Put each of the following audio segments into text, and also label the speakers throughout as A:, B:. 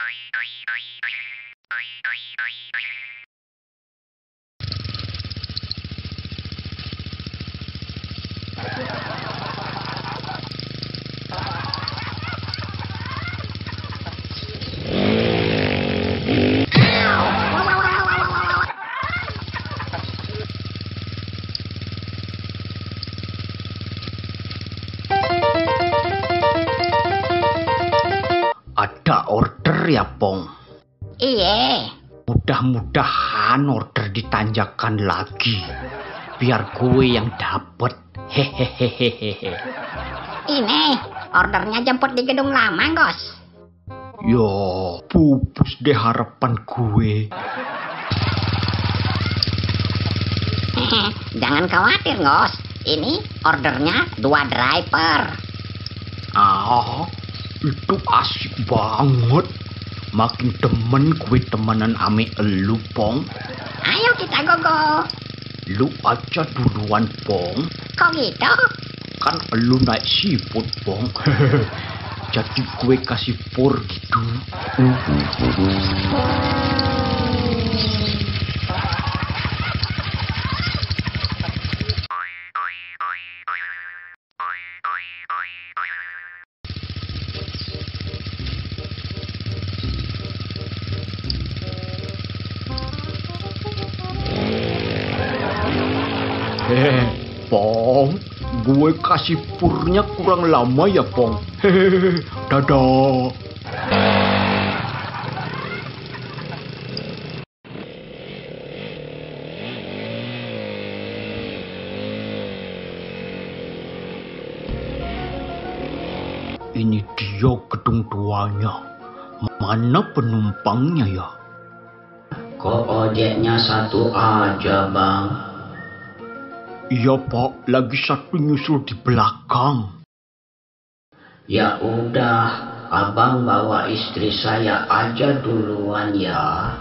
A: Ada order ya, Pong?
B: Iya.
A: Mudah-mudahan order ditanjakan lagi. Biar gue yang dapet. Hehehehehe.
B: Ini ordernya jemput di gedung lama, Gos.
A: Yo, pupus deh harapan gue.
B: Jangan khawatir, Gos. Ini ordernya 2 driver.
A: Ah, itu asik banget. Makin demen gue temenan ame elu, Pong.
B: Ayo kita gogo.
A: Lu aja duluan, Pong.
B: Kok gitu?
A: Kan elu naik siput, Pong. Jadi gue kasih pur gitu. Pong, gue kasih purnya kurang lama ya, Pong. Hehehe, dadah. Ini dia gedung tuanya. Mana penumpangnya ya?
C: Kok ojeknya satu aja, Bang?
A: Iya, Pak, lagi satu nyusul di belakang.
C: Ya udah, Abang bawa istri saya aja duluan ya.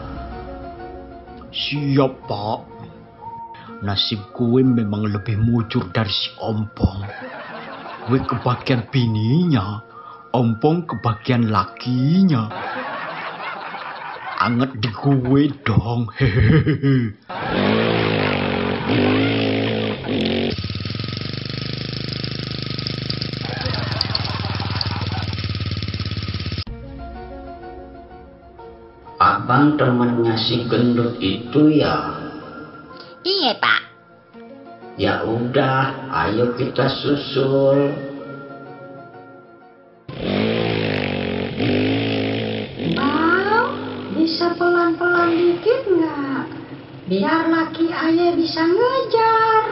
A: Siap, Pak. Nasib gue memang lebih mujur dari si Ompong. Gue kebagian bininya, Ompong kebagian lakinya. Anget di gue dong, hehehe.
C: Abang temennya si gendut itu ya?
B: Iya, Pak.
C: Ya udah, ayo kita susul.
D: Bang, bisa pelan-pelan dikit nggak? Biar laki ayah bisa ngejar.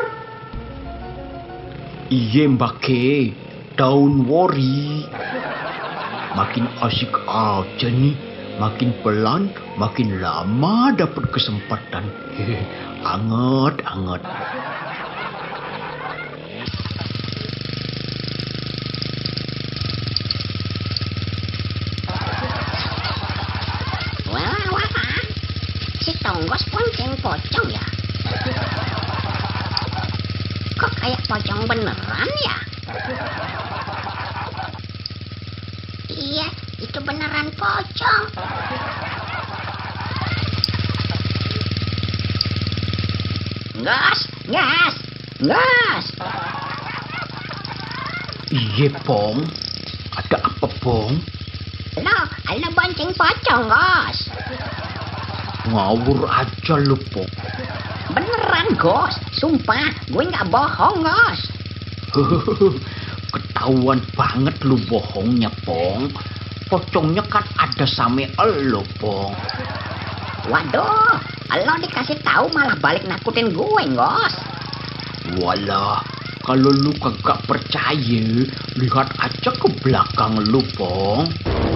A: Iya, Mbak Ke, don't worry. Makin asik aja nih. Makin pelan, makin lama dapat kesempatan. Hehe, anget.
B: Wah. Si Tonggos ponceng pocong ya? Kok kayak pocong beneran ya? Iya, itu beneran pocong. Gas.
A: Iya, Pong. Ada apa, Pong?
B: Lo bonceng pocong, Gos.
A: Ngawur aja lu, Pong.
B: Beneran, Gos. Sumpah, gue nggak bohong, Gos.
A: Ketahuan banget lu bohongnya, Pong. Pocongnya kan ada sama elo, Pong.
B: Waduh, lo dikasih tahu malah balik nakutin gue, Gos.
A: Walah, kalau lu kagak percaya, lihat aja ke belakang lu, Pong.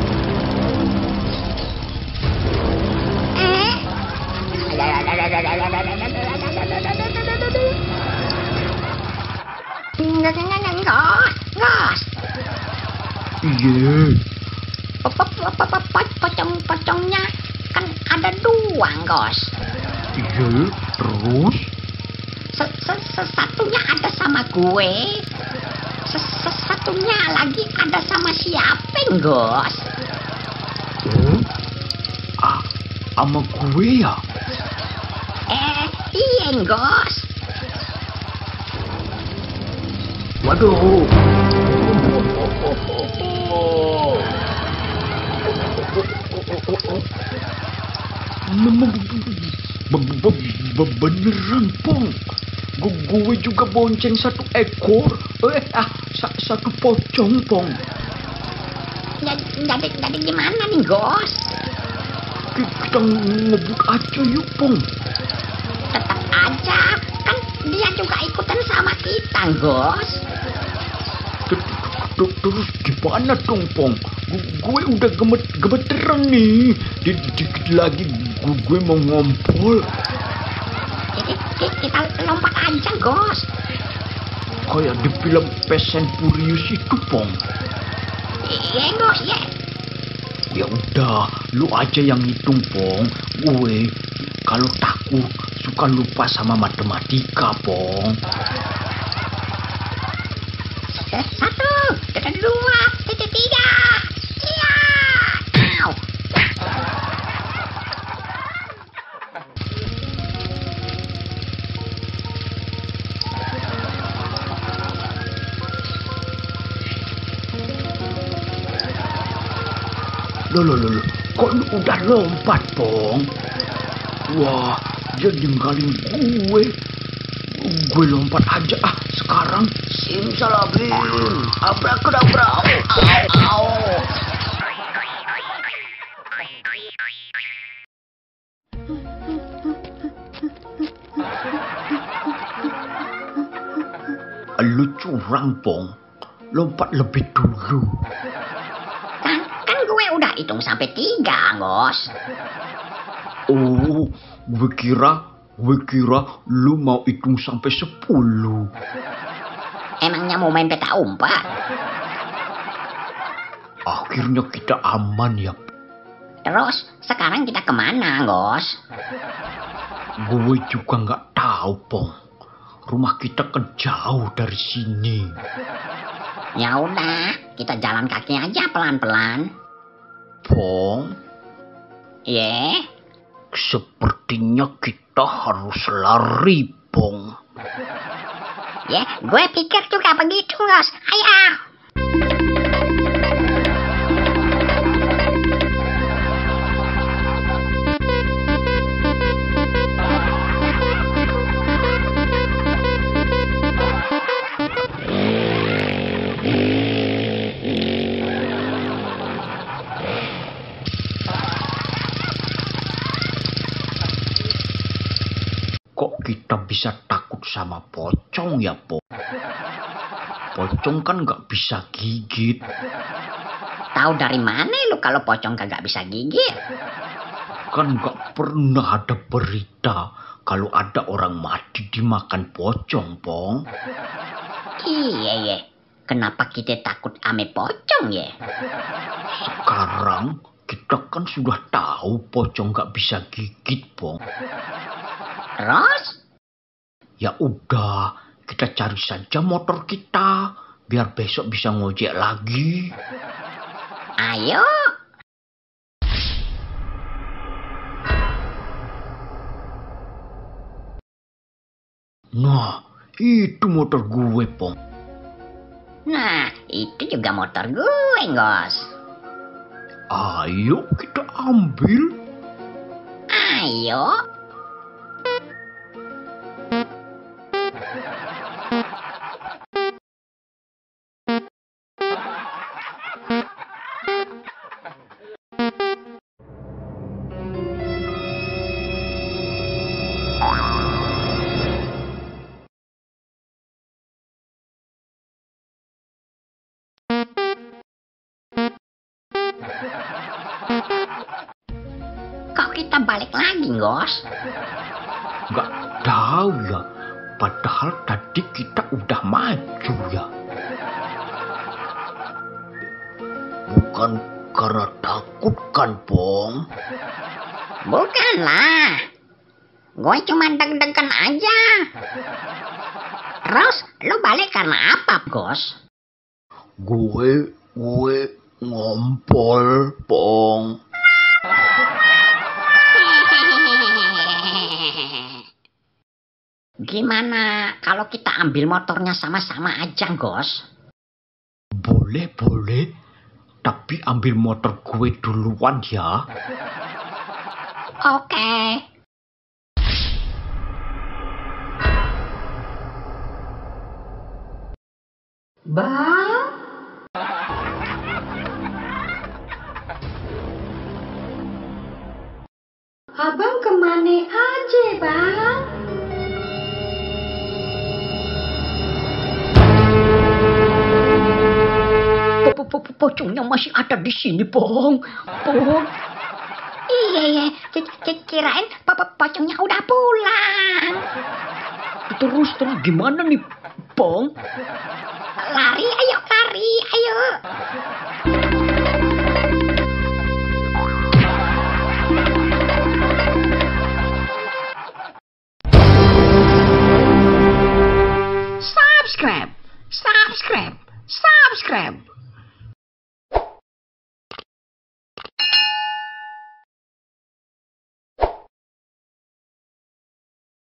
B: Gos.
A: Iya.
B: Pocongnya kan ada 2, Gos.
A: Iya, terus?
B: Satunya ada sama gue. Satunya lagi ada sama siapa, Gos?
A: Oh, sama gue ya?
B: Iya, Gos.
A: Waduh. Beneran, Pong. Gue juga bonceng satu ekor. Satu pocong, Pong.
B: Jadi gimana nih, Gos?
A: Kita ngebut aja yuk, Pong.
B: Tetap aja, kan dia juga ikutan sama kita, Gos.
A: Terus gimana dong, Pong? Gue udah gemeteran nih. Dikit lagi gue mau ngompol.
B: Kita lompat aja, Gos.
A: Kayak di film Fast and Furious itu, Pong.
B: Iya, Gos, ya.
A: Ya udah, lu aja yang hitung, Pong. Gue kalau takut suka lupa sama matematika, Pong.
B: 1, 2, 3. Iya. Au.
A: Loh, kok lu udah lompat, Pong? Wah, dia ninggalin gue. Gue lompat aja sekarang. Simsalabim, abrakadabra. Au. Lu curang, Pong. Lompat lebih dulu.
B: Kan gue udah hitung sampai 3, Gos.
A: Oh, gue kira lu mau hitung sampai 10.
B: Emangnya mau main peta umpet?
A: Akhirnya kita aman ya.
B: Terus sekarang kita kemana, Gos?
A: Gue juga nggak tahu, Pong. Rumah kita kan jauh dari sini.
B: Ya udah, kita jalan kaki aja pelan-pelan.
A: Pong,
B: Ye,
A: sepertinya kita harus lari, Pong.
B: gue pikir juga begitu, Gos. Ayo.
A: Kok kita bisa takut sama pocong ya, Pong? Pocong kan nggak bisa gigit.
B: Tahu dari mana lu kalau pocong kagak bisa gigit?
A: Kan nggak pernah ada berita kalau ada orang mati dimakan pocong, Pong.
B: Iya, ye. Kenapa kita takut ame pocong, ye?
A: Sekarang kita kan sudah tahu pocong nggak bisa gigit, Pong.
B: Terus?
A: Ya udah, kita cari saja motor kita, biar besok bisa ngojek lagi.
B: Ayo.
A: Nah, itu motor gue, Pong.
B: Nah, itu juga motor gue, Gos.
A: Ayo kita ambil.
B: Ayo. Kok kita balik lagi, Gos?
A: Nggak tahu ya, padahal tadi kita udah maju ya. Bukan karena takut kan, Pong?
B: Bukanlah. Gue cuma deg-degan aja. Terus, lu balik karena apa, Gos?
A: Gue ngompol, Pong.
B: Gimana kalau kita ambil motornya sama-sama aja, Gos?
A: Boleh, boleh. Tapi ambil motor gue duluan ya.
B: Oke.
D: Bang? Abang kemana aja, Bang?
B: Pocongnya masih ada di sini, Pong. Pong. Iya, kirain pocongnya udah pulang.
A: Terus gimana nih, Pong?
B: Lari, ayo lari, ayo.
E: Subscribe.